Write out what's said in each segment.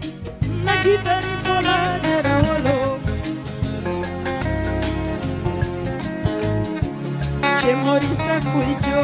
Nagitari fola nerawolo. Morisa Kuijo.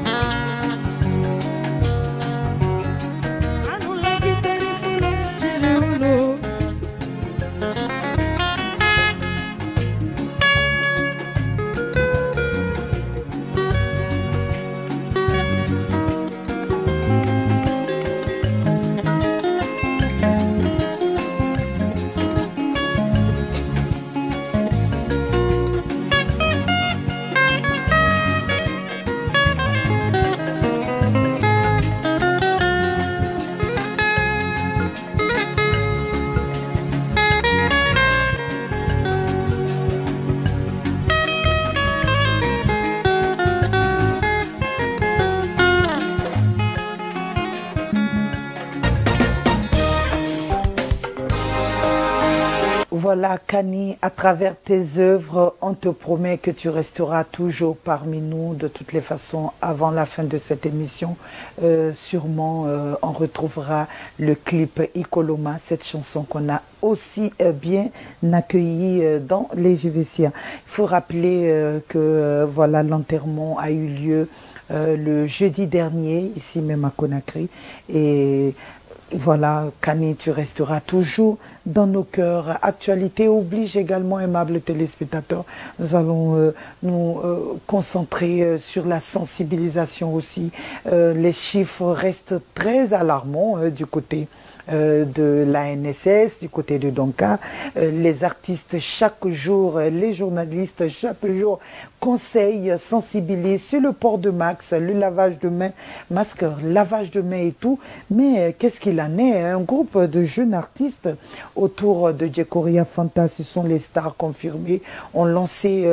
Voilà, Kani, à travers tes œuvres, on te promet que tu resteras toujours parmi nous. De toutes les façons, avant la fin de cette émission, sûrement on retrouvera le clip Ikoloma, cette chanson qu'on a aussi bien accueillie dans les JVCA. Il faut rappeler que voilà, l'enterrement a eu lieu le jeudi dernier, ici même à Conakry. Et voilà, Kani, tu resteras toujours dans nos cœurs. Actualité oblige également, aimables téléspectateurs. Nous allons nous concentrer sur la sensibilisation aussi. Les chiffres restent très alarmants du côté de l'ANSS, du côté de Donka. Les artistes chaque jour, les journalistes chaque jour conseillent, sensibilisent sur le port de masque, le lavage de mains, masque, lavage de mains et tout. Mais qu'est-ce qu'il en est? Un groupe de jeunes artistes autour de Djekoria Fanta, ce sont les stars confirmées, ont lancé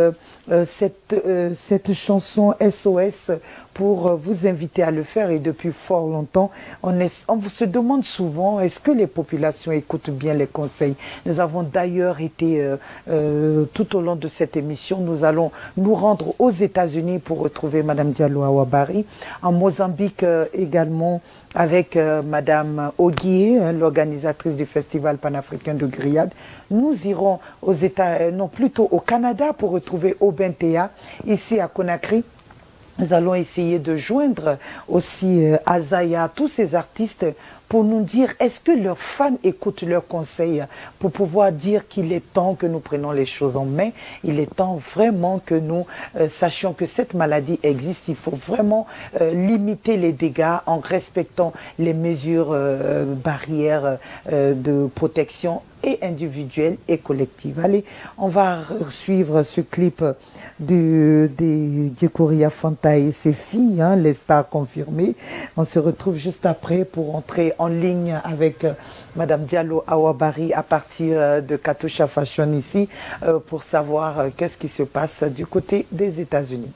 cette chanson SOS pour vous inviter à le faire, et depuis fort longtemps, on se demande souvent, est-ce que les populations écoutent bien les conseils? Nous avons d'ailleurs été, tout au long de cette émission, nous allons nous rendre aux États-Unis pour retrouver Madame Diallo Awabari, en Mozambique également, avec Madame Oguié, l'organisatrice du Festival panafricain de Grillade. Nous irons aux non, plutôt au Canada pour retrouver Aubin Théa, ici à Conakry. Nous allons essayer de joindre aussi Azaya, tous ces artistes, pour nous dire est-ce que leurs fans écoutent leurs conseils, pour pouvoir dire qu'il est temps que nous prenions les choses en main. Il est temps vraiment que nous sachions que cette maladie existe. Il faut vraiment limiter les dégâts en respectant les mesures barrières de protection et individuelle et collective. Allez, on va suivre ce clip des Djekoria Fanta et ses filles, hein, les stars confirmées. On se retrouve juste après pour entrer en ligne avec Madame Diallo Awabari à partir de Katusha Fashion ici pour savoir qu'est-ce qui se passe du côté des États-Unis.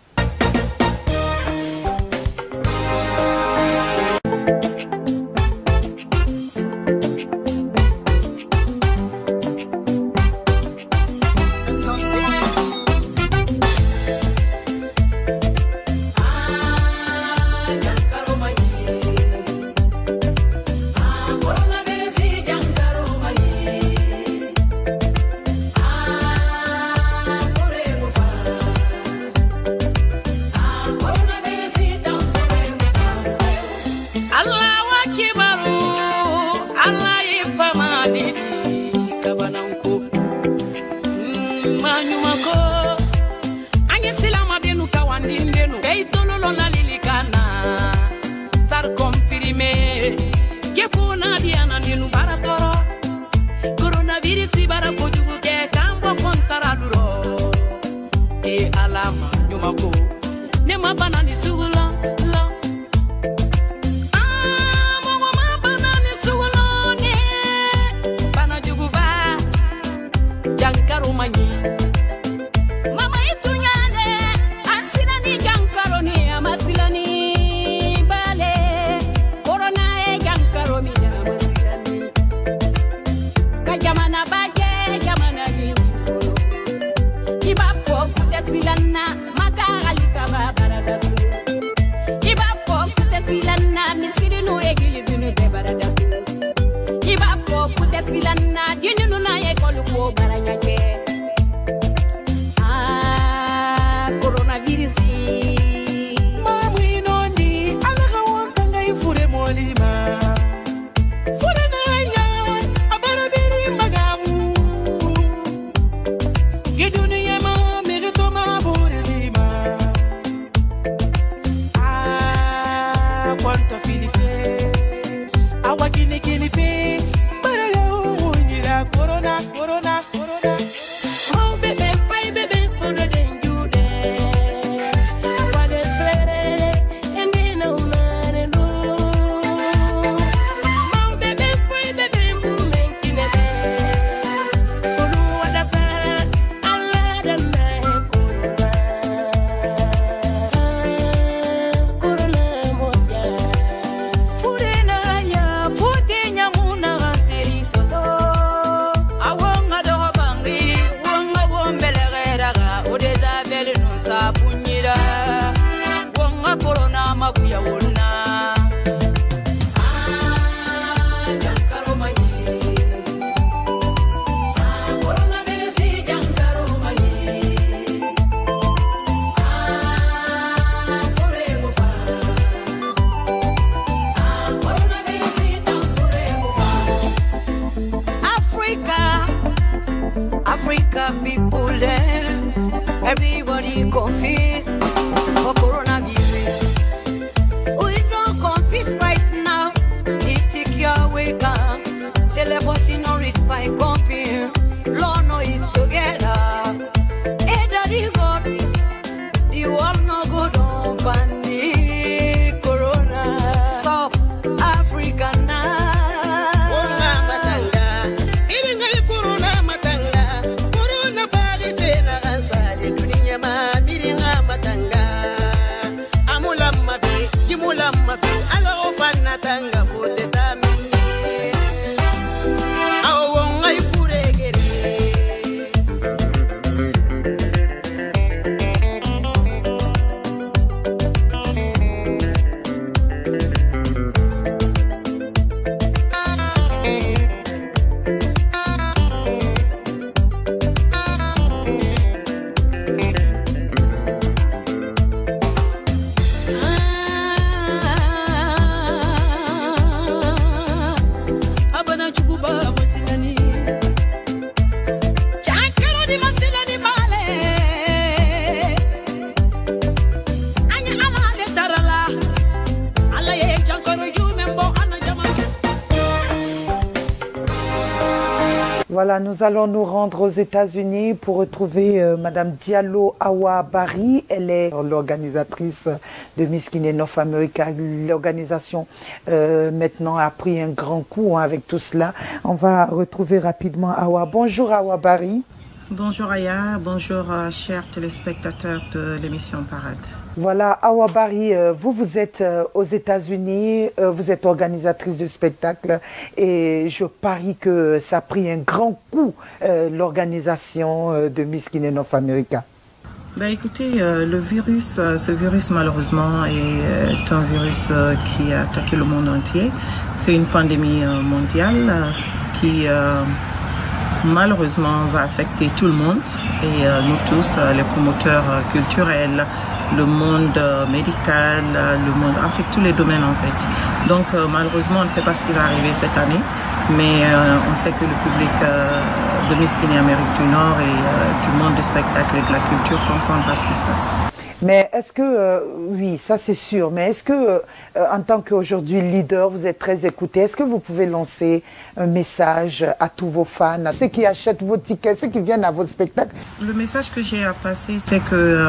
silana dinu nuna ye koluko baranyake coronavirus mamu inondi alaga wantanga ifure molima fure nanya abarabiri magamu gidunu yema mejuto mabure lima quanto filife awakini kilife Corona, corona, corona. Oh baby, fine baby, so the danger there. What a flare, and then no man no. Oh baby, fine baby, movement in the bed. Oh what a flare, Allah the night corona, corona moja. Furena ya, futenya muna seri soto. Corona makuya wona jankaro mani corona venesi jankaro mani fore mufa corona venesi fore mufa Africa people there everybody confused for coronavirus. We don't confess right now. It's secure we come. Celebrity no reach by compare. Lord no it together. Hey daddy God, the world no go down panic. Corona stop Africa now. Corona matanga, iringa corona matanga. Corona fari fena ansari dunia ma miringa matanga. Mulamma fi alo fanna tanga fote tamini awo ngai furegere Voilà, nous allons nous rendre aux États-Unis pour retrouver Madame Diallo Awa Barry. Elle est l'organisatrice de Miss Guinée North America. L'organisation maintenant a pris un grand coup avec tout cela. On va retrouver rapidement Awa. Bonjour Awa Barry. Bonjour Aya, bonjour chers téléspectateurs de l'émission Parade. Voilà, Awa Barry, vous êtes aux États-Unis, vous êtes organisatrice de spectacle et je parie que ça a pris un grand coup, l'organisation de Miss Guinée North America. Bah écoutez, ce virus malheureusement est un virus qui a attaqué le monde entier. C'est une pandémie mondiale qui malheureusement va affecter tout le monde et nous tous, les promoteurs culturels, le monde médical, le monde, en fait tous les domaines en fait. Donc malheureusement on ne sait pas ce qui va arriver cette année, mais on sait que le public de Miss Guinée Amérique du Nord et du monde du spectacle et de la culture comprendra ce qui se passe. Mais est-ce que, oui, ça c'est sûr, mais est-ce que, en tant qu'aujourd'hui leader, vous êtes très écouté, est-ce que vous pouvez lancer un message à tous vos fans, à ceux qui achètent vos tickets, ceux qui viennent à vos spectacles? Le message que j'ai à passer, c'est que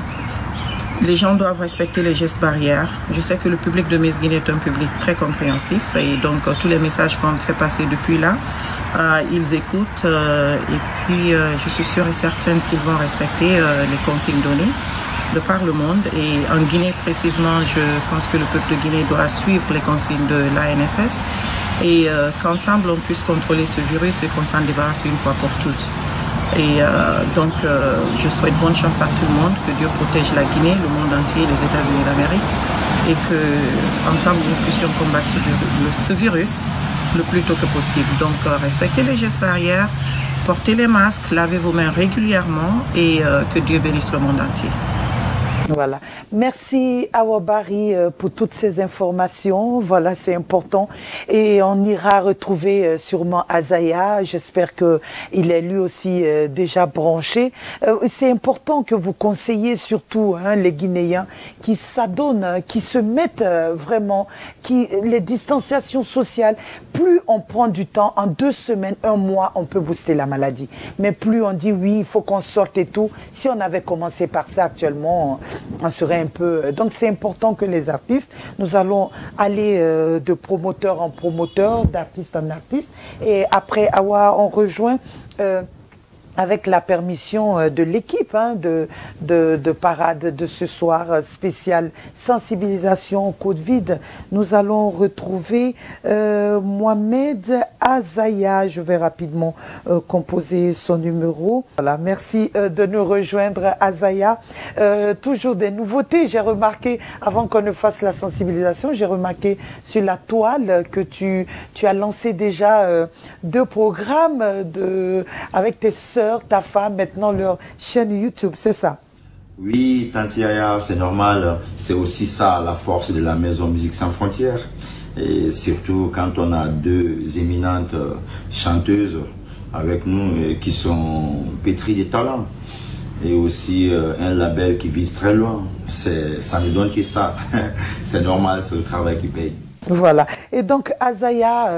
les gens doivent respecter les gestes barrières. Je sais que le public de Miss Guinée est un public très compréhensif et donc tous les messages qu'on fait passer depuis là, ils écoutent et puis je suis sûre et certaine qu'ils vont respecter les consignes données de par le monde. Et en Guinée précisément, je pense que le peuple de Guinée doit suivre les consignes de l'ANSS et qu'ensemble on puisse contrôler ce virus et qu'on s'en débarrasse une fois pour toutes. Et donc je souhaite bonne chance à tout le monde, que Dieu protège la Guinée, le monde entier, les États-Unis d'Amérique et que ensemble nous puissions combattre ce virus, le plus tôt que possible. Donc, respectez les gestes barrières, portez les masques, lavez vos mains régulièrement et que Dieu bénisse le monde entier. Voilà. Merci Awa Barry pour toutes ces informations. Voilà, c'est important. Et on ira retrouver sûrement Azaya. J'espère qu'il est lui aussi déjà branché. C'est important que vous conseillez surtout les Guinéens qui s'adonnent, qui se mettent vraiment, les distanciations sociales. Plus on prend du temps, en 2 semaines, 1 mois, on peut booster la maladie. Mais plus on dit oui, il faut qu'on sorte et tout. Si on avait commencé par ça actuellement, on serait un peu... Donc c'est important que les artistes, nous allons aller de promoteur en promoteur, d'artiste en artiste. Et après Awa, on rejoint... avec la permission de l'équipe de parade de ce soir spécial sensibilisation au Covid, nous allons retrouver Mohamed Azaya. Je vais rapidement composer son numéro. Voilà, merci de nous rejoindre Azaya. Toujours des nouveautés. J'ai remarqué, avant qu'on ne fasse la sensibilisation, j'ai remarqué sur la toile que tu as lancé déjà 2 programmes avec tes sœurs, ta femme, maintenant leur chaîne YouTube, c'est ça? Oui, Tanti Yaya, c'est normal. C'est aussi ça, la force de la Maison Musique Sans Frontières. Et surtout quand on a 2 éminentes chanteuses avec nous qui sont pétries de talent. Et aussi un label qui vise très loin. Ça ne donne que ça. C'est normal, c'est le travail qui paye. Voilà. Et donc, Azaya,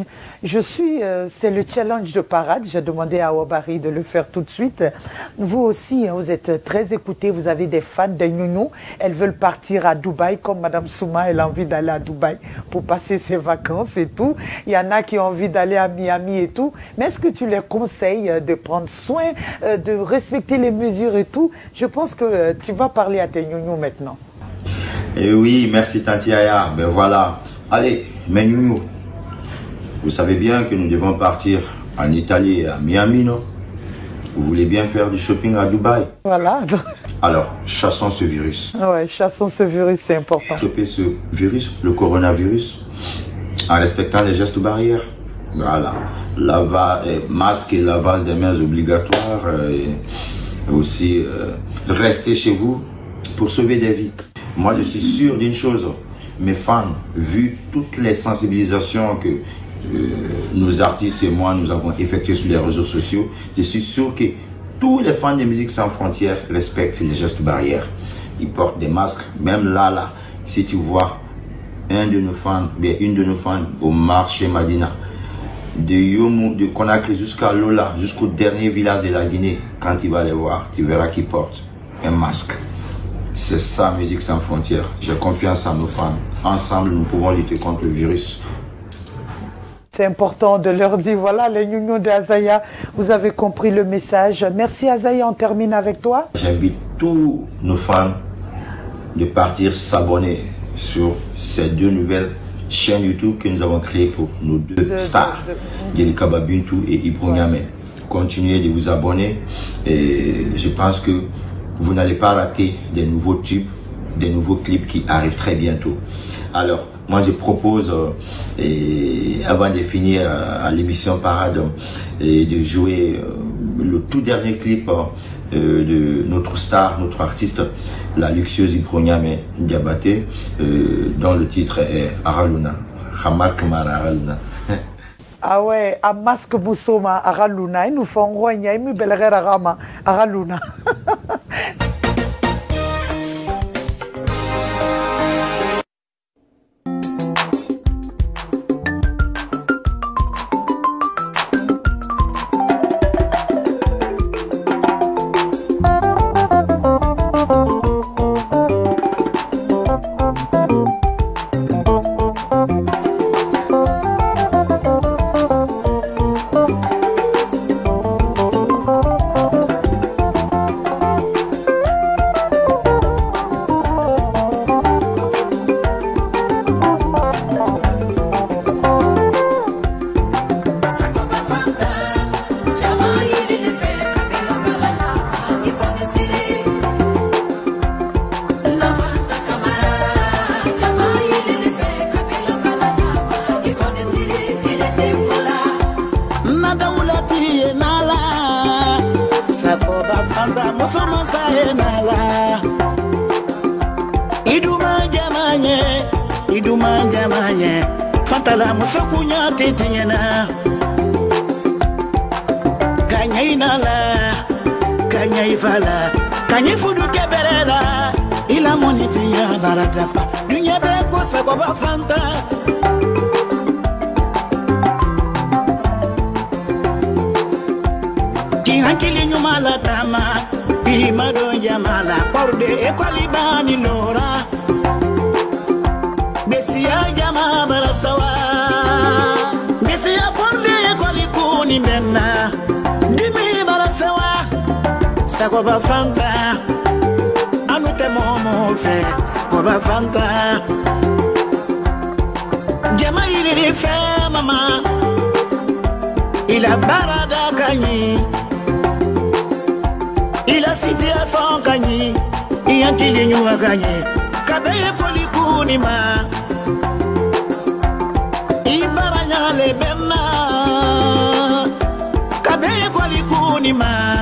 c'est le challenge de parade. J'ai demandé à Awa Barry de le faire tout de suite. Vous aussi, vous êtes très écoutés. Vous avez des fans de Ñuñu. Elles veulent partir à Dubaï, comme Madame Souma, elle a envie d'aller à Dubaï pour passer ses vacances et tout. Il y en a qui ont envie d'aller à Miami et tout. Mais est-ce que tu les conseilles de prendre soin, de respecter les mesures et tout? Je pense que tu vas parler à tes Ñuñu maintenant. Et oui, merci Tanti Yaya. Ben voilà. Allez, mais nous, vous savez bien que nous devons partir en Italie et à Miami, non? Vous voulez bien faire du shopping à Dubaï? Voilà. Alors, chassons ce virus. Ouais, chassons ce virus, c'est important. Stopper ce virus, le coronavirus, en respectant les gestes barrières. Voilà. Masque et lavage des mains obligatoires. Et aussi, rester chez vous pour sauver des vies. Moi, je suis sûr d'une chose. Mes fans, vu toutes les sensibilisations que nos artistes et moi nous avons effectuées sur les réseaux sociaux, je suis sûr que tous les fans de Musique Sans Frontières respectent les gestes barrières. Ils portent des masques. Même là, si tu vois une de nos fans au marché Madina, de Yomu, de Conakry jusqu'à Lola, jusqu'au dernier village de la Guinée, quand tu vas les voir, tu verras qu'ils portent un masque. C'est ça, Musique Sans Frontières. J'ai confiance en nos fans. Ensemble, nous pouvons lutter contre le virus. C'est important de leur dire, voilà, les Ñuñu d'Azaya, vous avez compris le message. Merci Azaya, on termine avec toi. J'invite tous nos fans de partir s'abonner sur ces 2 nouvelles chaînes YouTube que nous avons créées pour nos 2 stars, Yelika Babintu et Ibro Niamé. Continuez de vous abonner et je pense que vous n'allez pas rater des nouveaux tubes, des nouveaux clips qui arrivent très bientôt. Alors, moi je propose, avant de finir à l'émission Parade, de jouer le tout dernier clip de notre star, notre artiste, la luxueuse Ibro Niamé Diabaté, dont le titre est Araluna. Hamak Mara Araluna. Ah ouais, à masque Boussoma, Araluna, ils nous font roigner, ils nous belleront Arama, Araluna. nada ulati enala sakoba fanta musoma sa enala iduma jamanye fanta la musokunya tetinyana kanya inala kanya ifala kanya fudu keberela ila moni fiya baradafa dunya be ko sakoba fanta hankili nyuma la tama bimado jamala porde ekwalibani lora besia jama barasawa besia porde ekwalikuni menna dimi barasawa sakoba fanta anute momo fe sakoba fanta jama ili fe mama ila barada kanyi ila situation kanyi iyankili nyuma kanyi kabeye kolikuni ma ibaranya lebenna kabeye kolikuni ma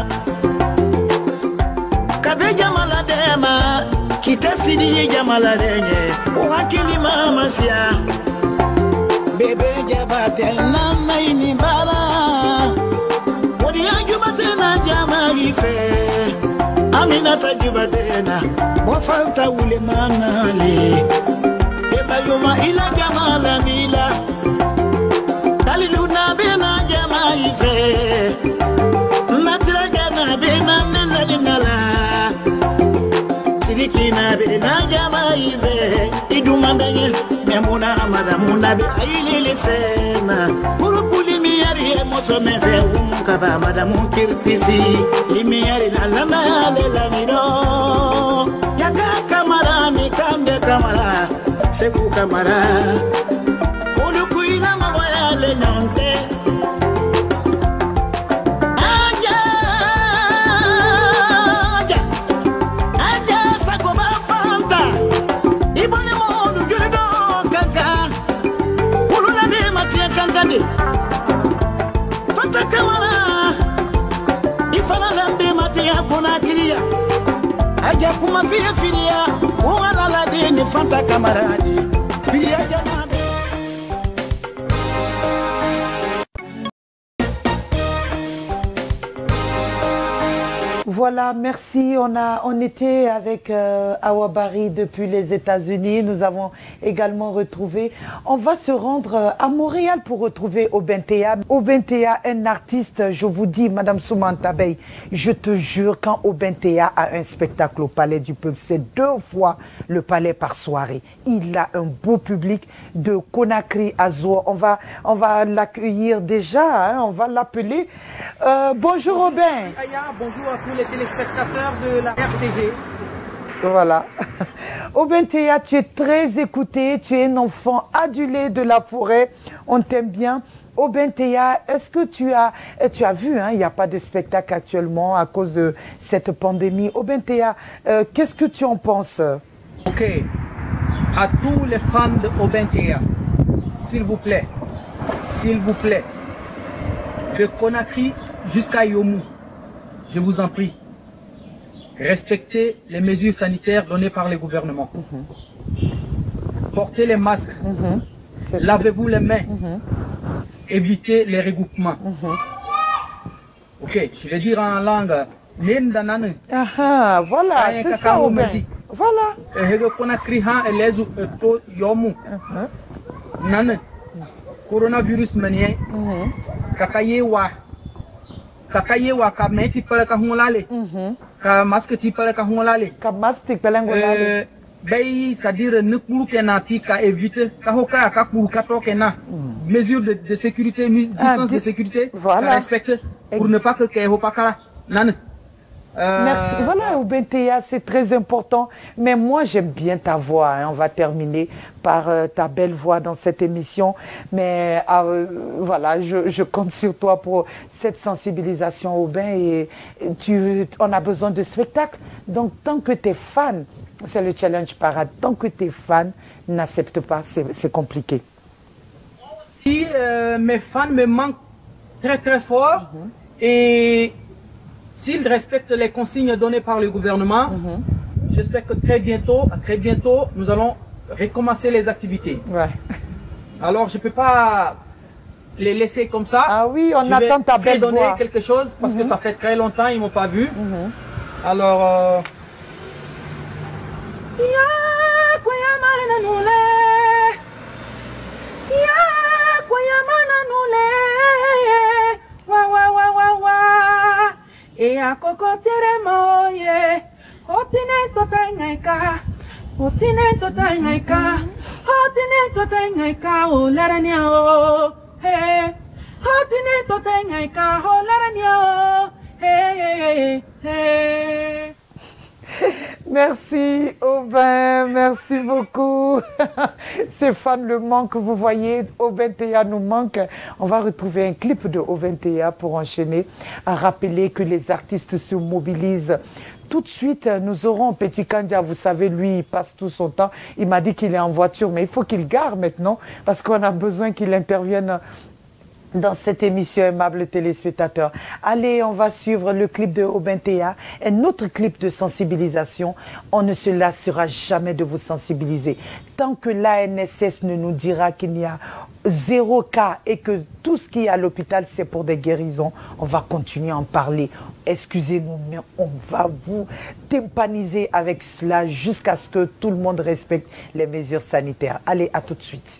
kabe jamala dema kitasidi jamala denye wakili mama sia bebe jabatel nana inibara wodi ajubatena jama ife amina tajubatena bofalta wule manale eba yuma ila jamala mila kaliluna bena jama ife natra jama bena nala sirikina bena jama ife iduma benye memuna madamuna be ayilele fema purupuli miyari moso mefe kaba madamu kirtisi limiyari lalana lelamino yaga kamara mikande kamara seku kamara uluku ina mawaya lenyonte aja sakoba fanta ibone modu jurido kaka ulula be matia kankande fanta kamara ifana lambe matia kuna kiria aja kuma fiye firia wala la dini fanta kamaradi firia jamade. Voilà, merci. On était avec Awa Barry depuis les États-Unis. Nous avons également retrouvé. On va se rendre à Montréal pour retrouver Obentea. Obentea, un artiste, je vous dis, Madame Soumanta Bey, je te jure, quand Obentea a un spectacle au Palais du Peuple, c'est 2 fois le Palais par soirée. Il a un beau public de Conakry à Zoua. On va l'accueillir déjà, hein, on va l'appeler. Bonjour Aubin. Bonjour à tous les téléspectateurs de la RTG. Voilà. Obentea, tu es très écouté, tu es un enfant adulé de la forêt, on t'aime bien. Obentea, est-ce que tu as vu, hein, il n'y a pas de spectacle actuellement à cause de cette pandémie. Obentea, qu'est-ce que tu en penses? Ok, à tous les fans de Obentea, s'il vous plaît, de Conakry jusqu'à Yomou, je vous en prie, respectez les mesures sanitaires données par les gouvernements. Portez les masques, lavez-vous les mains, évitez les regroupements. Ok, je vais dire en langue. Ah, voilà, c'est ça, Aubin. Voilà. Coronavirus menien, kakayewa ka meti pele ka hungolale, ka masque ti pele ka hungolale, ka masque pele ngolale. Bay, c'est-à-dire ne kulu kenati ka éviter ka hoka ka kulu ka tokena mesure de sécurité, distance de sécurité, voilà. Respecte pour ne pas que ke hopakala nan. Merci. Voilà, Obentea, c'est très important. Mais moi, j'aime bien ta voix. Hein. On va terminer par ta belle voix dans cette émission. Mais voilà, je compte sur toi pour cette sensibilisation au bain. Et on a besoin de spectacle. Donc, tant que tu es fan, c'est le challenge parade. Tant que tu es fan, n'accepte pas, c'est compliqué. Si mes fans me manquent très très fort. Et s'ils respectent les consignes données par le gouvernement, j'espère que très bientôt, nous allons recommencer les activités. Ouais. Alors, je ne peux pas les laisser comme ça. Ah oui, on attend ta belle voix. Je vais donner quelque chose parce que ça fait très longtemps, ils ne m'ont pas vu. Alors... E a kokotere maoye, otine totangaika, otine totangaika, otine totangaika, o larania o, he, otine totangaika, o larania o, he, he. Merci Aubin, merci beaucoup. Stéphane, le manque, vous voyez, Aubin Théa nous manque. On va retrouver un clip de Aubin Théa pour enchaîner, à rappeler que les artistes se mobilisent. Tout de suite, nous aurons Petit Kandia, vous savez, lui, il passe tout son temps. Il m'a dit qu'il est en voiture, mais il faut qu'il gare maintenant parce qu'on a besoin qu'il intervienne dans cette émission, aimables téléspectateurs. Allez, on va suivre le clip de Aubin Théa, un autre clip de sensibilisation. On ne se lassera jamais de vous sensibiliser. Tant que l'ANSS ne nous dira qu'il n'y a 0 cas et que tout ce qui est à l'hôpital, c'est pour des guérisons, on va continuer à en parler. Excusez-nous, mais on va vous tympaniser avec cela jusqu'à ce que tout le monde respecte les mesures sanitaires. Allez, à tout de suite.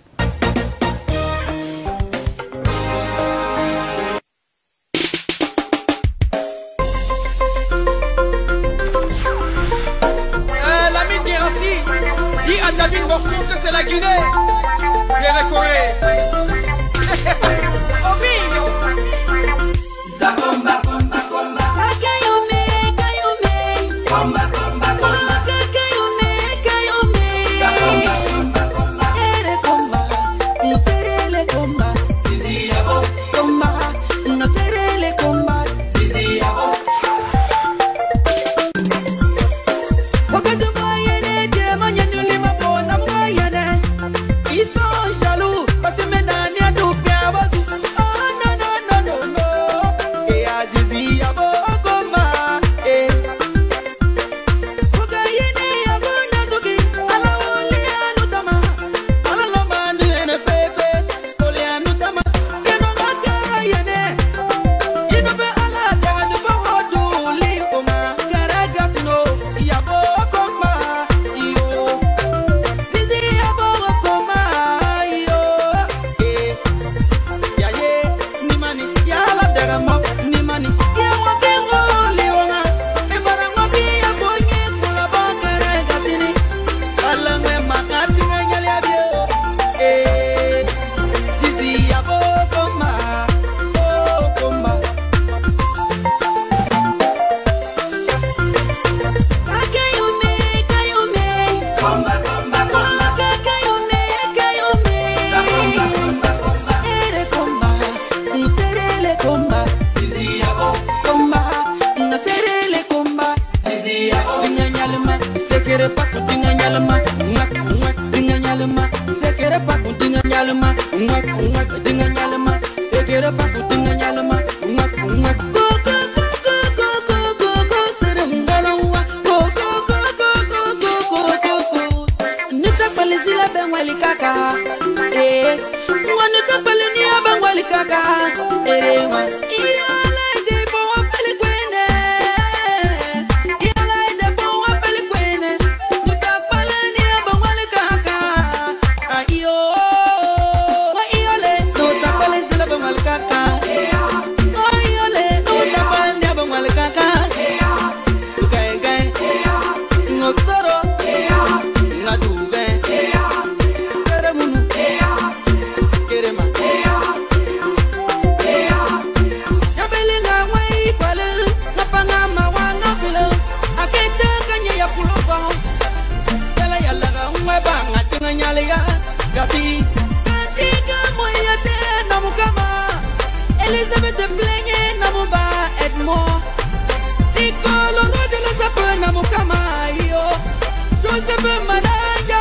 Dis à David Morceau que c'est la Guinée. Frère Corée. Obino. Zakomba, komba, komba. Kayome, kayome. Komba, komba, komba. Kayome, kayome. Zakomba, komba, komba. Ere komba, nserele komba. Zizi yabo. Komba, nserele komba. Zizi yabo. Ils sont jaloux parce que maintenant il y a tout bien. Oh non non non non non. Et Azizi yabo koma. Fukayini yabo nazuki. Ala oli anutama. Ala lomandu ene pepe. Oli anutama. Keno maka yene. Ino be ala gadu bahodu li koma. Karagatino yabo koma. Iyo. Zizi yabo koma. Elizabeth de Flingue, Namuba, Edmond, Nicolo, Rodela, Namukama, Joseph Manaya,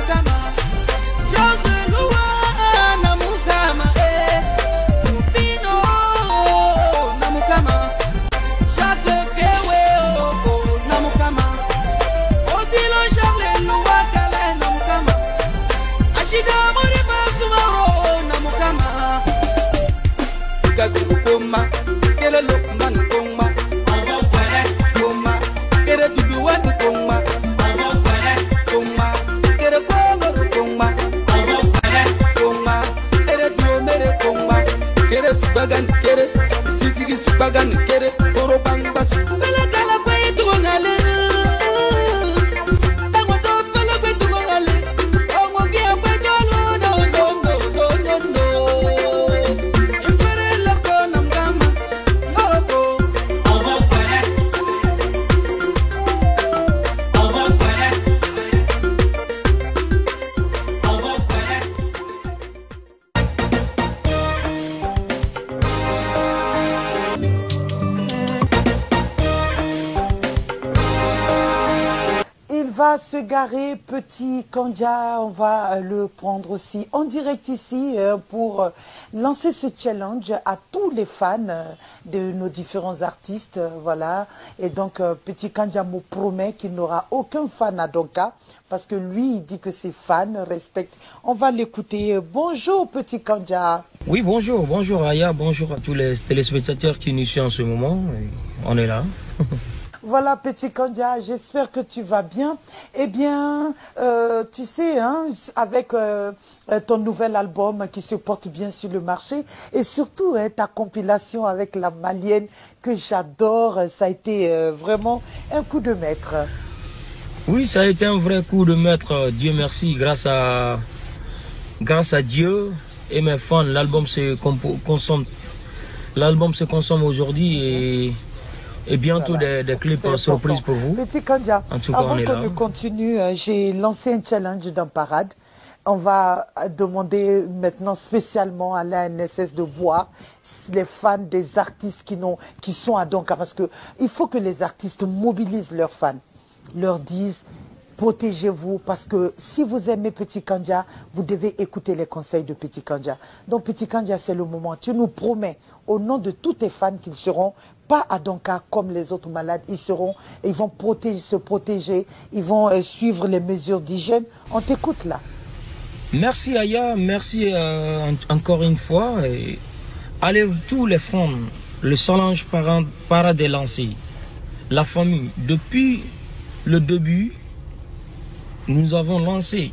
Namukama, Joseph Lua, Namukama, Pino, gaguru koma kere lokman koma koma kere duduwan koma koma kere kongor koma koma kere duomere koma kere subagan kere sisigi subagan kere korobang bas bela kala kwe tuongale tango to bela kwe tuongale ongo gia kwe jalo no impere la kona mgama maroko Il va se garer, petit Kandja, on va le prendre aussi en direct ici pour lancer ce challenge à tous les fans de nos différents artistes, voilà. Et donc, petit Kandja me promet qu'il n'aura aucun fan à Donka, parce que lui, il dit que ses fans respectent. On va l'écouter. Bonjour, petit Kandja. Oui, bonjour, bonjour Aya, bonjour à tous les téléspectateurs qui nous suivent en ce moment. On est là. Voilà, petit Kandja, j'espère que tu vas bien. Eh bien, tu sais, hein, avec ton nouvel album qui se porte bien sur le marché et surtout ta compilation avec la Malienne que j'adore, ça a été vraiment un coup de maître. Oui, ça a été un vrai coup de maître, Dieu merci, grâce à Dieu et mes fans. L'album se consomme aujourd'hui et bientôt Voilà. des clips surprises pour vous. Petit Kandja, En tout cas, avant on est qu'on là. ne continue, j'ai lancé un challenge dans Parade. On va demander maintenant spécialement à l'ANSS de voir les fans des artistes qui sont à Donka. Parce qu'il faut que les artistes mobilisent leurs fans, leur disent protégez-vous parce que si vous aimez Petit Kandja, vous devez écouter les conseils de Petit Kandja. Donc Petit Kandja, c'est le moment. Tu nous promets au nom de tous tes fans qu'ils seront pas à Donka comme les autres malades. Ils vont se protéger, ils vont suivre les mesures d'hygiène. On t'écoute là. Merci Aya, merci encore une fois. Et allez tous les fans, le Solange Parade est lancé. La famille, depuis le début, nous avons lancé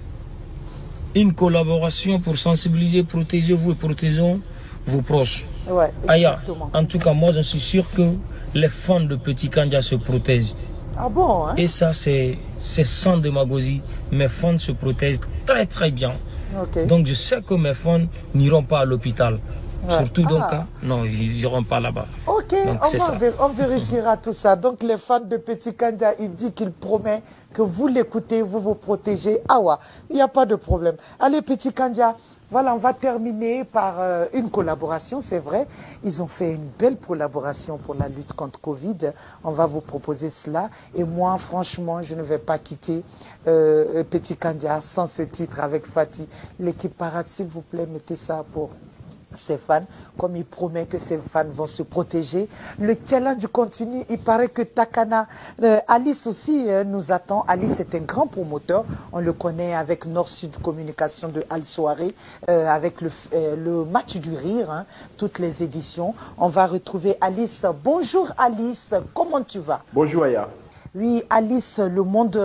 une collaboration pour sensibiliser, protéger vous et protégeons vos proches. Ouais, Aya, exactement. en tout cas, moi je suis sûr que les fans de Petit Kandja se protègent. Ah bon, hein? Et ça, c'est sans démagogie. Mes fans se protègent très très bien. Ok. Donc je sais que mes fans n'iront pas à l'hôpital. Ouais. Surtout donc, Ah. non, ils n'iront pas là-bas. Ok, Donc, c'est ça. on vérifiera tout ça. Donc les fans de Petit Kandja, il dit qu'il promet que vous l'écoutez, vous vous protégez. Ah ouais, il n'y a pas de problème. Allez Petit Kandja, voilà, on va terminer par une collaboration, c'est vrai. Ils ont fait une belle collaboration pour la lutte contre Covid. On va vous proposer cela. Et moi, franchement, je ne vais pas quitter Petit Kandja sans ce titre avec Fatih. L'équipe Parade, s'il vous plaît, mettez ça pour ses fans, comme il promet que ses fans vont se protéger. Le challenge continue. Il paraît que Takana, Alice aussi nous attend. Alice est un grand promoteur. On le connaît avec Nord-Sud Communication de Al Soirée, avec le match du rire, hein, toutes les éditions. On va retrouver Alice. Bonjour Alice, comment tu vas? Bonjour Aya. Oui, Alice, le monde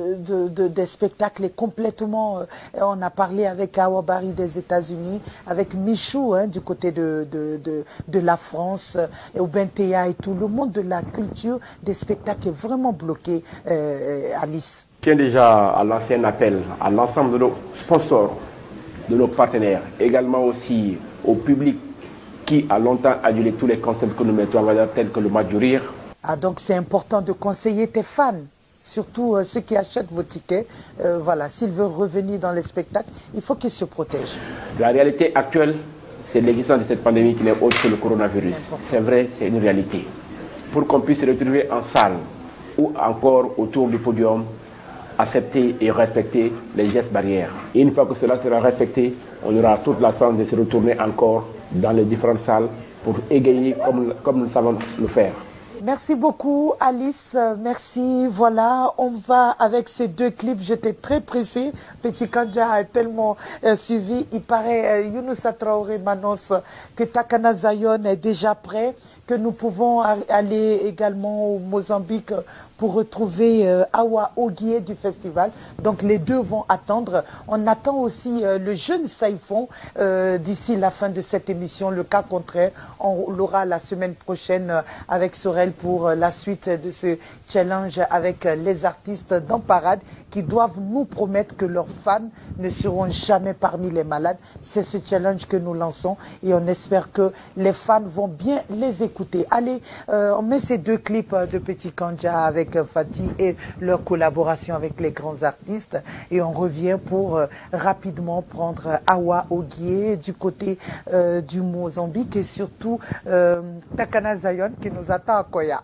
des spectacles est complètement... on a parlé avec Awabari des États-Unis, avec Michou hein, du côté de la France, et Obentea et tout. Le monde de la culture des spectacles est vraiment bloqué, Alice. Je tiens déjà à lancer un appel à l'ensemble de nos sponsors, de nos partenaires, également aussi au public qui a longtemps adulé tous les concepts que nous mettons en valeur, tels que le match du rire. Ah, donc c'est important de conseiller tes fans, surtout ceux qui achètent vos tickets. Voilà, s'ils veulent revenir dans les spectacles, il faut qu'ils se protègent. La réalité actuelle, c'est l'existence de cette pandémie qui n'est autre que le coronavirus. C'est vrai, c'est une réalité. Pour qu'on puisse se retrouver en salle ou encore autour du podium, accepter et respecter les gestes barrières. Et une fois que cela sera respecté, on aura toute la chance de se retourner encore dans les différentes salles pour égayer comme nous savons le faire. Merci beaucoup Alice, merci. Voilà, on va avec ces 2 clips. J'étais très pressée. Petit Kandja a tellement suivi. Il paraît, Younoussa Traoré m'annonce que Takana Zion est déjà prêt, que nous pouvons aller également au Mozambique pour retrouver Awa Oguié du festival. Donc les 2 vont attendre. On attend aussi le jeune Saïfon d'ici la fin de cette émission. Le cas contraire, on l'aura la semaine prochaine avec Sorel pour la suite de ce challenge avec les artistes dans Parade qui doivent nous promettre que leurs fans ne seront jamais parmi les malades. C'est ce challenge que nous lançons et on espère que les fans vont bien les écouter. Allez, on met ces 2 clips de Petit Kandja avec Fatih et leur collaboration avec les grands artistes et on revient pour rapidement prendre Awa Oguié du côté du Mozambique et surtout Takana Zion qui nous attend à Koya.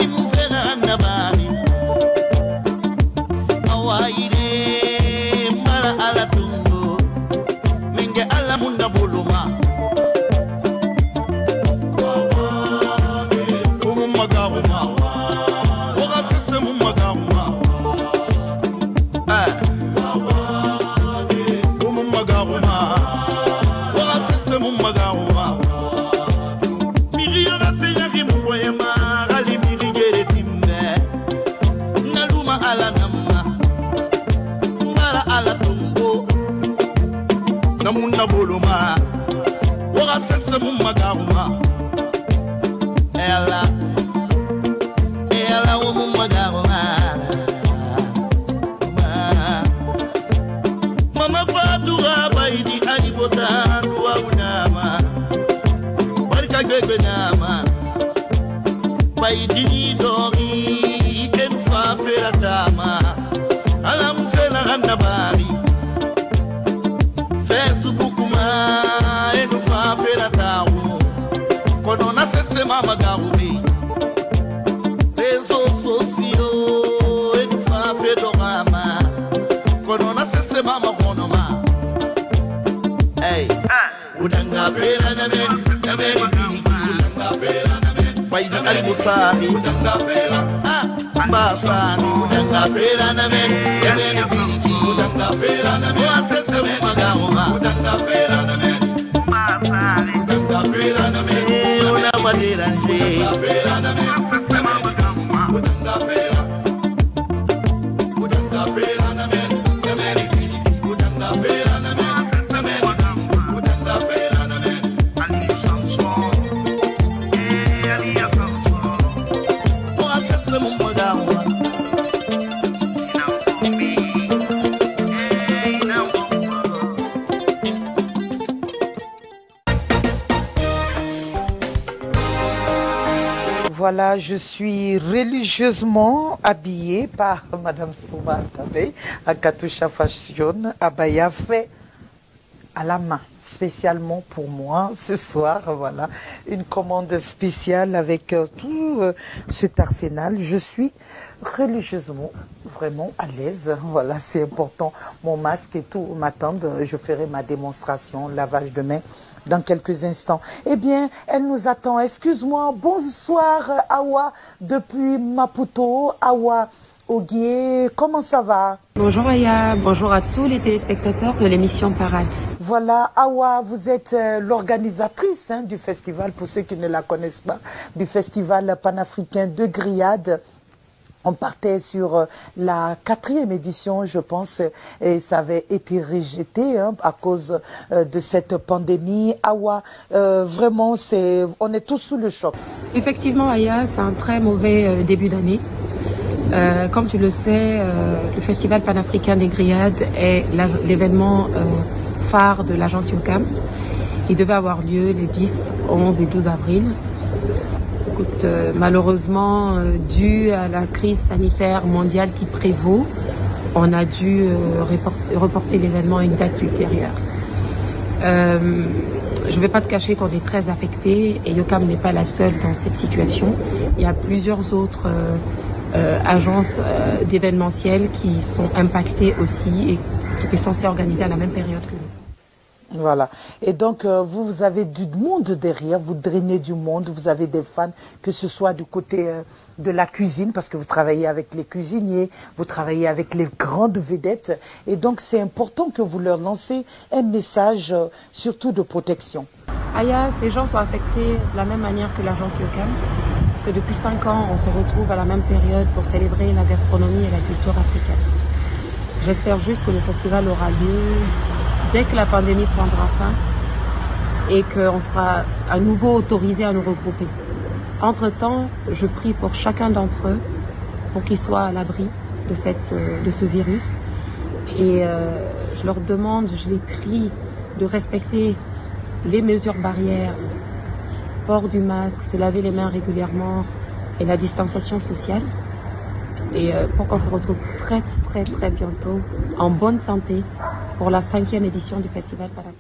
alamufena nabani awaire mala ala tungo minge alamunda buluma umumagahuma wagasese mumagahuma umumagahuma wagasese mumagahuma namuna boloma waga sese mumagahuma ela wo mumagahuma mama fatura baidi ani botandu wa unama barika gwegwe nama baidi ni dori ken fa fera dama alam fena ganabari Bukuma enu fa fera tawu kono na sese mama gawi rezo sosio enu fa fedo mama kono na sese mama kono ma hey udanga fera na men bini udanga fera na men bai na ali musabi udanga fera mbasani udanga fera na men bini udanga fera na men sese mama gawa udanga fera na men udanga fera na men una maderanje udanga fera na men udanga fera na men udanga fera na men udanga fera na men ali samson ali samson o asese mo magawa Voilà, je suis religieusement habillée par Madame Souma Tabe à Katusha Fashion, abaya fait à la main, spécialement pour moi ce soir. Voilà, une commande spéciale avec tout cet arsenal. Je suis religieusement vraiment à l'aise. Voilà, c'est important. Mon masque et tout m'attendent. Je ferai ma démonstration, lavage de mains dans quelques instants. Eh bien, elle nous attend. Excuse-moi. Bonsoir, Awa, depuis Maputo. Awa Oguié, comment ça va? Bonjour Aya, bonjour à tous les téléspectateurs de l'émission Parade. Voilà, Awa, vous êtes l'organisatrice du festival, pour ceux qui ne la connaissent pas, du festival panafricain de Grillade. On partait sur la 4e édition, je pense, et ça avait été rejeté à cause de cette pandémie. Awa, vraiment, on est tous sous le choc. Effectivement, Aya, c'est un très mauvais début d'année. Comme tu le sais, le Festival panafricain des Grillades est l'événement phare de l'agence UCAM. Il devait avoir lieu les 10, 11 et 12 avril. Écoute, malheureusement, dû à la crise sanitaire mondiale qui prévaut, on a dû reporter l'événement à une date ultérieure. Je ne vais pas te cacher qu'on est très affecté et UCAM n'est pas la seule dans cette situation. Il y a plusieurs autres agences d'événementiel qui sont impactées aussi et qui étaient censées organiser à la même période que nous. Voilà. Et donc, vous avez du monde derrière, vous drainez du monde, vous avez des fans, que ce soit du côté de la cuisine, parce que vous travaillez avec les cuisiniers, vous travaillez avec les grandes vedettes. Et donc, c'est important que vous leur lancez un message, surtout de protection. Aya, ces gens sont affectés de la même manière que l'agence UCAM, parce que depuis 5 ans, on se retrouve à la même période pour célébrer la gastronomie et la culture africaine. J'espère juste que le festival aura lieu dès que la pandémie prendra fin et qu'on sera à nouveau autorisé à nous regrouper. Entre-temps, je prie pour chacun d'entre eux pour qu'ils soient à l'abri de ce virus. Et je leur demande, je les prie de respecter les mesures barrières, port du masque, se laver les mains régulièrement et la distanciation sociale. Et pour qu'on se retrouve très très très bientôt en bonne santé pour la 5e édition du Festival panafricain.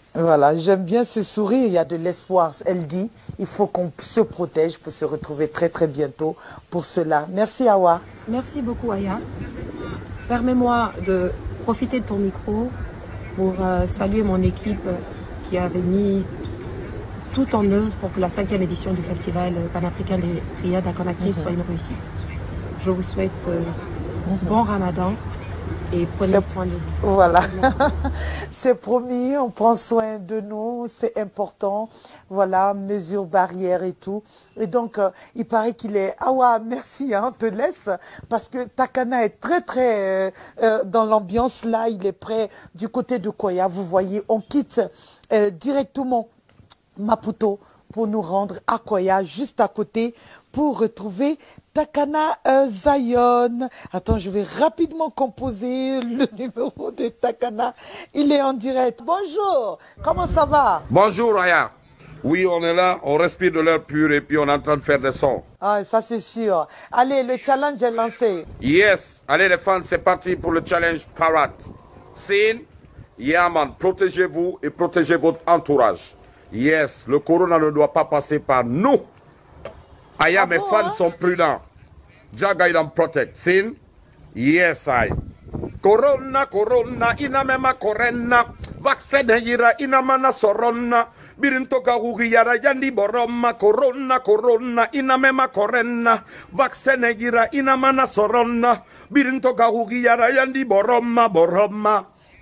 Voilà, j'aime bien ce sourire, il y a de l'espoir. Elle dit, il faut qu'on se protège pour se retrouver très très bientôt pour cela. Merci Awa. Merci beaucoup Aya. Permets-moi de profiter de ton micro pour saluer mon équipe qui avait mis tout en œuvre pour que la 5e édition du Festival panafricain des Grillades à Conakry soit une réussite. Je vous souhaite bon Ramadan et prenez soin de vous. Voilà, c'est promis, on prend soin de nous, c'est important. Voilà, mesures barrières et tout. Et donc, il paraît qu'il est... Ah ouais, merci, hein, on te laisse. Parce que Takana est très, très dans l'ambiance. Là, il est prêt du côté de Koya. Vous voyez, on quitte directement Maputo pour nous rendre à Koya, juste à côté, pour retrouver Takana Zion. Attends, je vais rapidement composer le numéro de Takana. Il est en direct. Bonjour, comment ça va? Bonjour, Aya. Oui, on est là, on respire de l'air pur et puis on est en train de faire des sons. Ah, ça c'est sûr. Allez, le challenge est lancé. Yes, allez les fans, c'est parti pour le challenge Parade. Scene, yeah man, protégez-vous et protégez votre entourage. Yes, le corona ne doit pas passer par nous. Aya, mes fans sont prudents. Jaga il en protect. Scene, yes, I. Corona, corona, inamema corona. Vaccine yira inamana sorona. Birintoka hugiyara yandi boroma. Corona, corona, inamema corona. Vaccine yira inamana sorona. Birintoka hugiyara yandi boroma, boroma.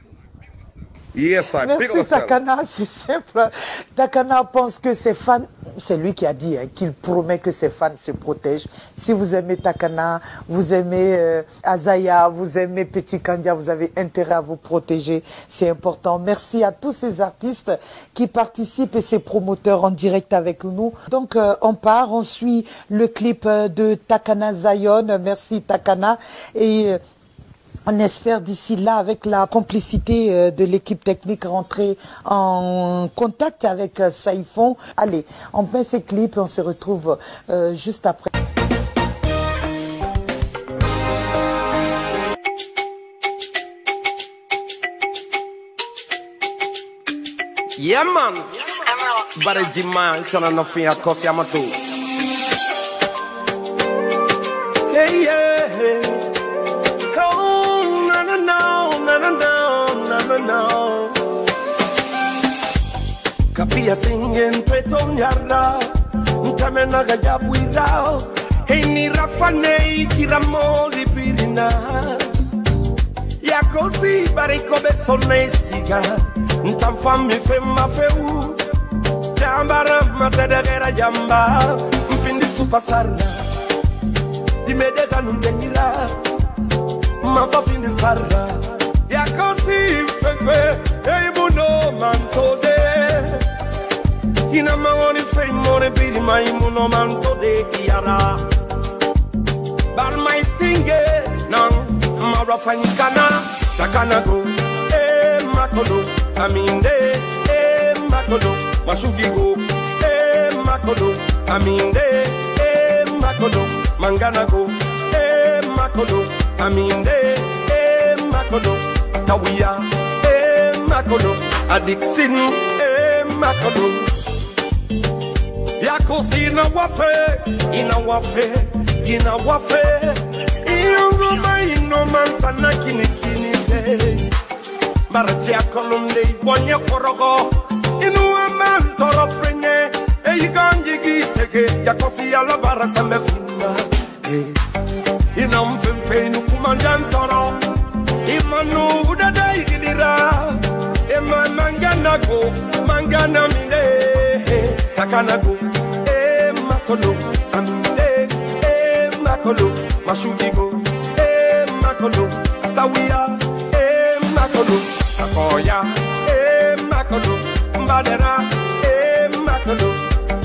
Yes, I. Merci Takana, c'est simple. Takana pense que ses fans, c'est lui qui a dit hein, qu'il promet que ses fans se protègent. Si vous aimez Takana, vous aimez Azaya, vous aimez Petit Kandia, vous avez intérêt à vous protéger. C'est important. Merci à tous ces artistes qui participent et ces promoteurs en direct avec nous. Donc on part, on suit le clip de Takana Zion. Merci Takana. Et on espère d'ici là, avec la complicité de l'équipe technique, rentrer en contact avec Saïfon. Allez, on met ces clips et on se retrouve juste après. Yeah man, Barejima, itana nothing akos Yamato. Hey yeah, hey. No. Kapia singen preton yarda Ntamena gajabu irao Hey ni rafane kiramo lipirina Yakosi bariko besone siga Ntamfami fema feu Jambara matedagera jamba Mfindi supasarna Dimedega nundengira Mafa findi sarra Yakosi fefe, eimuno mantode. Ina mawani fe more biri ma imuno mantode iara. Bar mai singe nang marafani kana takana go makodo aminde makodo mashugi go makodo aminde makodo mangana go makodo aminde makodo. Tawiya, makodo, adixin, makodo. Yakosi ina wafe, Iyongoma ino mansana kini te. Baratia kolumde, bonye korogo, inu aman toro frene, Eyiganji gitege, Yakosi ala barasambe fina. Inam femfe inu kumanjan toro. Imanu udada igilira Ema mangana go Mangana mine Takana go Makolo Amine Makolo Mashudi go Makolo Tawiya Makolo Takoya Makolo Mbadera Makolo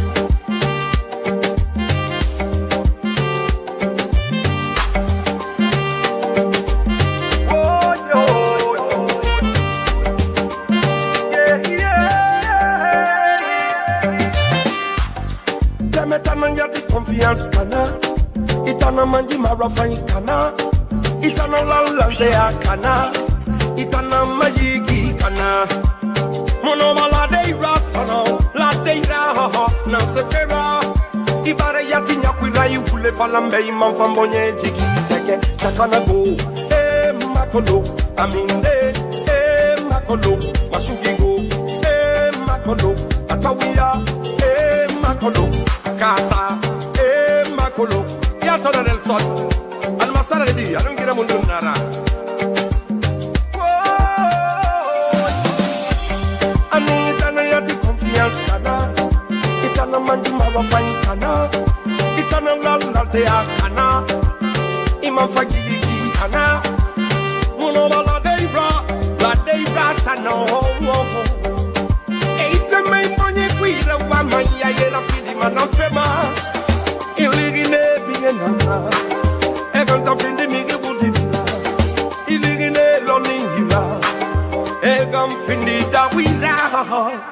Confiance kana itana manji marafai kana itana lalande kana itana majigi kana Monoma la deira sana, la deira na sefera. Ibare yati nyakwira yukule falambe imam fambonye jiki teke takana go. Makolo, aminde, makolo, masugigo, makolo, atawia, makolo, casa, makolo. Yatona del sol, almasara de dia, non gira mundu nara. Anitana yati confiance kana, itana mandi marafain kana, itana lalte kana, imam fagigi kana. Monoma la deira sana. Eite mei monye kwira wa maya yera fidi manafema. Iligine bienana. Eganta findi migi budira. Iligine loningira. Egam findi dawira.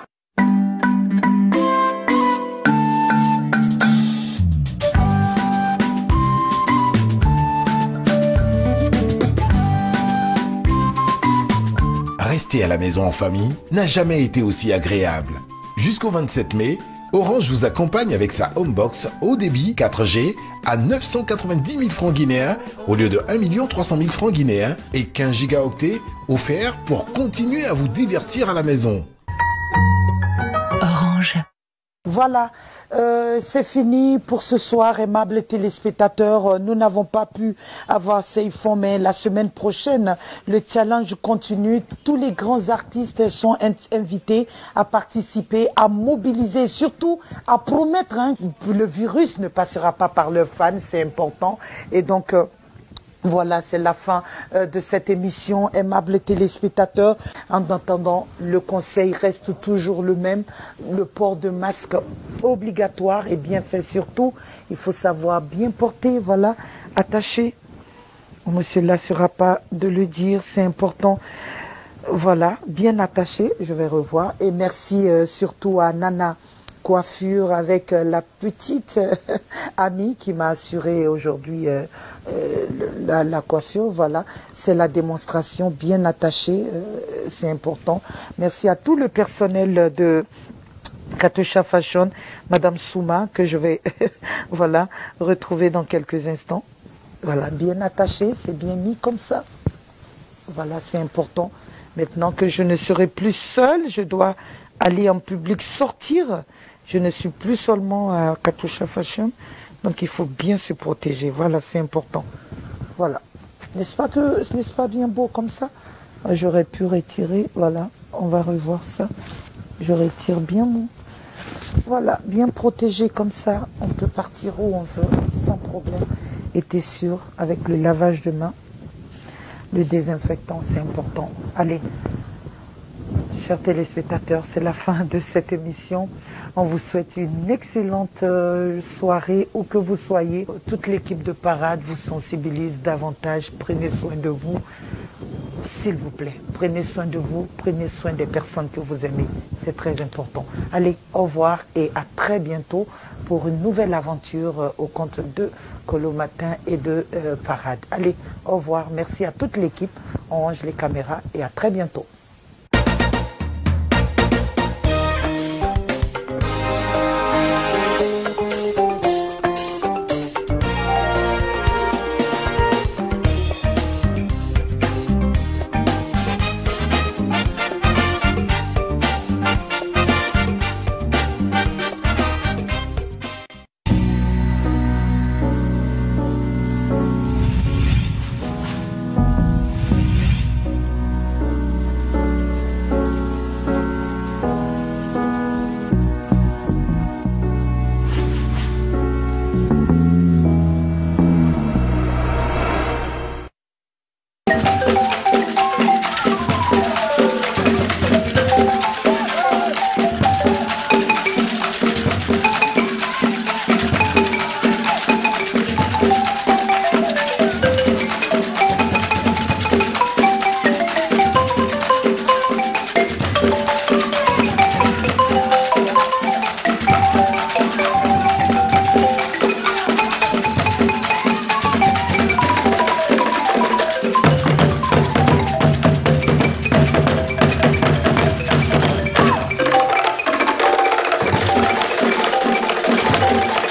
Rester à la maison en famille n'a jamais été aussi agréable. Jusqu'au 27 mai, Orange vous accompagne avec sa Homebox haut débit 4G à 990 000 francs guinéens au lieu de 1 300 000 francs guinéens et 15 gigaoctets offerts pour continuer à vous divertir à la maison. Orange. Voilà, c'est fini pour ce soir, aimables téléspectateurs. Nous n'avons pas pu avoir ces fonds, mais la semaine prochaine, le challenge continue. Tous les grands artistes sont invités à participer, à mobiliser, surtout à promettre. Le virus ne passera pas par leurs fans, c'est important. Et donc... voilà, c'est la fin de cette émission, aimables téléspectateurs. En attendant, le conseil reste toujours le même. Le port de masque obligatoire et bien fait surtout. Il faut savoir bien porter, voilà, attaché. Monsieur ne lassera pas de le dire, c'est important. Voilà, bien attaché, je vais revoir. Et merci surtout à Nana Coiffure avec la petite amie qui m'a assuré aujourd'hui la coiffure. Voilà, c'est la démonstration bien attachée, c'est important. Merci à tout le personnel de Katusha Fashion, Madame Souma, que je vais voilà, retrouver dans quelques instants. Voilà, bien attaché, c'est bien mis comme ça. Voilà, c'est important. Maintenant que je ne serai plus seule, je dois aller en public, sortir. Je ne suis plus seulement à Katusha Fashion, donc il faut bien se protéger. Voilà, c'est important. Voilà. N'est-ce pas bien beau comme ça? J'aurais pu retirer, voilà, on va revoir ça. Je retire bien mon... Voilà, bien protégé comme ça, on peut partir où on veut, sans problème. Et t'es sûr, avec le lavage de main, le désinfectant, c'est important. Allez. Chers téléspectateurs, c'est la fin de cette émission. On vous souhaite une excellente soirée, où que vous soyez. Toute l'équipe de Parade vous sensibilise davantage. Prenez soin de vous, s'il vous plaît. Prenez soin de vous, prenez soin des personnes que vous aimez. C'est très important. Allez, au revoir et à très bientôt pour une nouvelle aventure au compte de Colo Matin et de Parade. Allez, au revoir. Merci à toute l'équipe. On range les caméras et à très bientôt.